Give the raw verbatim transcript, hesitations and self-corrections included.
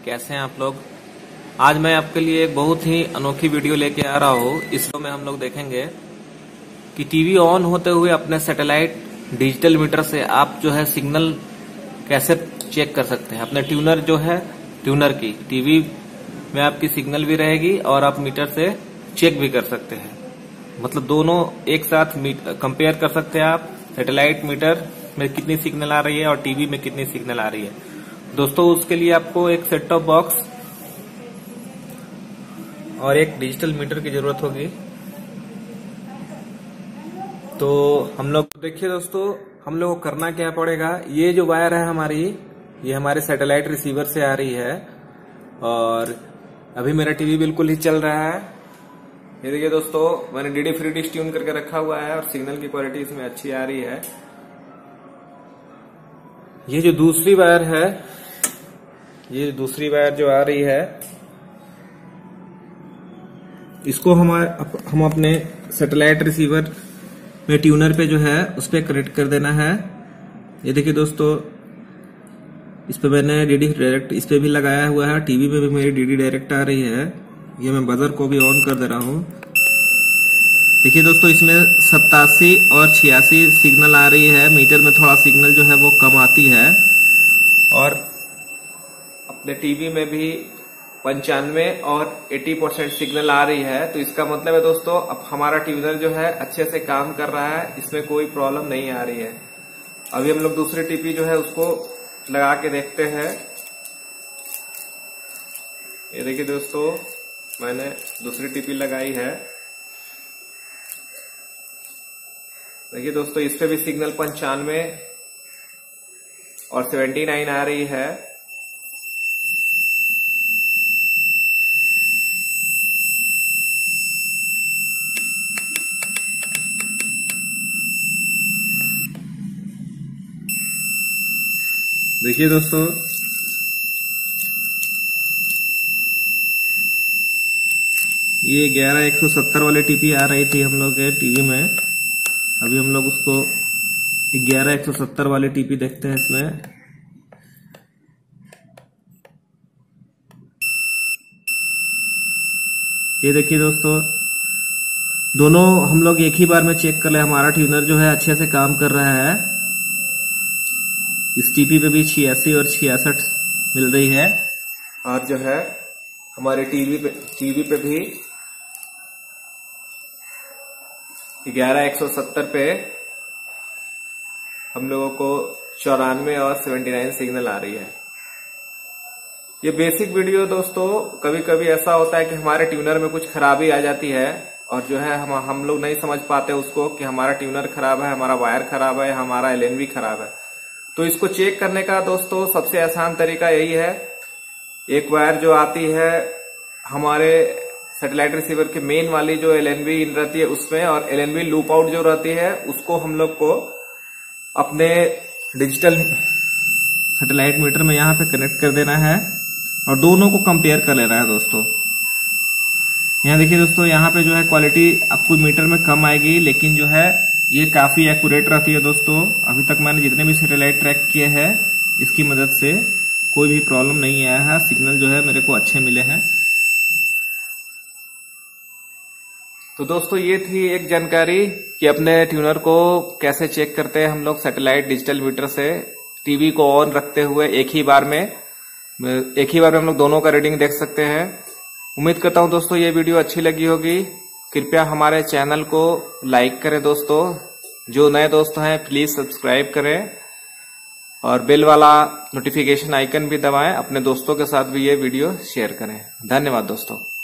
कैसे हैं आप लोग। आज मैं आपके लिए एक बहुत ही अनोखी वीडियो लेके आ रहा हूँ। इसमें में हम लोग देखेंगे कि टीवी ऑन होते हुए अपने सैटेलाइट डिजिटल मीटर से आप जो है सिग्नल कैसे चेक कर सकते हैं। अपने ट्यूनर जो है ट्यूनर की टीवी में आपकी सिग्नल भी रहेगी और आप मीटर से चेक भी कर सकते हैं। मतलब दोनों एक साथ कंपेयर कर सकते हैं आप। सैटेलाइट मीटर में कितनी सिग्नल आ रही है और टीवी में कितनी सिग्नल आ रही है। दोस्तों उसके लिए आपको एक सेट टॉप बॉक्स और एक डिजिटल मीटर की जरूरत होगी। तो हम लोग देखिए दोस्तों, हम लोग को करना क्या पड़ेगा। ये जो वायर है हमारी, ये हमारे सैटेलाइट रिसीवर से आ रही है और अभी मेरा टीवी बिल्कुल ही चल रहा है। ये देखिए दोस्तों, मैंने डीडी फ्री डिश ट्यून करके रखा हुआ है और सिग्नल की क्वालिटी इसमें अच्छी आ रही है। ये जो दूसरी वायर है, ये दूसरी वायर जो आ रही है, इसको हम हम अपने सैटेलाइट रिसीवर में ट्यूनर पे जो है उस पे कनेक्ट कर देना है। ये देखिए दोस्तों, इस पे मैंने डीडी डायरेक्ट इस पे भी लगाया हुआ है। टीवी में भी मेरी डीडी डायरेक्ट आ रही है। ये मैं बजर को भी ऑन कर दे रहा हूँ। देखिए दोस्तों, इसमें सत्तासी और छियासी सिग्नल आ रही है। मीटर में थोड़ा सिग्नल जो है वो कम आती है और अपने टीवी में भी पंचानवे और अस्सी परसेंट सिग्नल आ रही है। तो इसका मतलब है दोस्तों, अब हमारा ट्यूनर जो है अच्छे से काम कर रहा है, इसमें कोई प्रॉब्लम नहीं आ रही है। अभी हम लोग दूसरी टीवी जो है उसको लगा के देखते हैं। ये देखिए दोस्तों, मैंने दूसरी टीवी लगाई है। देखिए दोस्तों, इस पे भी सिग्नल पंचानवे और सेवेंटी नाइन आ रही है। देखिए दोस्तों, ये ग्यारह एक सौ सत्तर वाली टीपी आ रही थी हम लोग के टीवी में। अभी हम लोग उसको ग्यारह एक सौ सत्तर वाली टीपी देखते हैं इसमें। ये देखिए दोस्तों, दोनों हम लोग एक ही बार में चेक कर ले। हमारा ट्यूनर जो है अच्छे से काम कर रहा है। इस टीपी पे भी छियासी और छियासठ मिल रही है और जो है हमारे टीवी पे टीवी पे भी ग्यारह एक सौ सत्तर पे हम लोगों को चौरानवे और उन्यासी सिग्नल आ रही है। ये बेसिक वीडियो दोस्तों, कभी कभी ऐसा होता है कि हमारे ट्यूनर में कुछ खराबी आ जाती है और जो है हम हम लोग नहीं समझ पाते उसको कि हमारा ट्यूनर खराब है, हमारा वायर खराब है, हमारा एलएनबी खराब है। तो इसको चेक करने का दोस्तों सबसे आसान तरीका यही है। एक वायर जो आती है हमारे सैटेलाइट रिसीवर के मेन वाली जो एलएनबी इन रहती है उसमें, और एलएनबी लूप आउट जो रहती है उसको हम लोग को अपने डिजिटल सैटेलाइट मीटर में यहाँ पे कनेक्ट कर देना है और दोनों को कंपेयर कर लेना है दोस्तों। यहाँ देखिए दोस्तों, यहाँ पे जो है क्वालिटी आपको मीटर में कम आएगी, लेकिन जो है ये काफी एक्यूरेट रहती है दोस्तों। अभी तक मैंने जितने भी सैटेलाइट ट्रैक किए हैं इसकी मदद से कोई भी प्रॉब्लम नहीं आया है। सिग्नल जो है मेरे को अच्छे मिले हैं। तो दोस्तों ये थी एक जानकारी कि अपने ट्यूनर को कैसे चेक करते हैं हम लोग सैटेलाइट डिजिटल मीटर से टीवी को ऑन रखते हुए। एक ही बार में एक ही बार में हम लोग दोनों का रीडिंग देख सकते हैं। उम्मीद करता हूं दोस्तों ये वीडियो अच्छी लगी होगी। कृपया हमारे चैनल को लाइक करें दोस्तों। जो नए दोस्त हैं प्लीज सब्सक्राइब करें और बेल वाला नोटिफिकेशन आइकन भी दबाएं। अपने दोस्तों के साथ भी ये वीडियो शेयर करें। धन्यवाद दोस्तों।